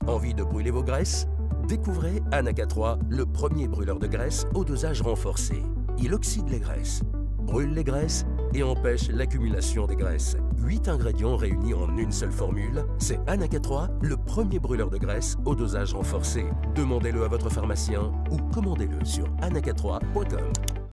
Envie de brûler vos graisses? Découvrez Anaca 3, le premier brûleur de graisse au dosage renforcé. Il oxyde les graisses, brûle les graisses et empêche l'accumulation des graisses. 8 ingrédients réunis en une seule formule, c'est Anaca 3, le premier brûleur de graisse au dosage renforcé. Demandez-le à votre pharmacien ou commandez-le sur anaca3.com.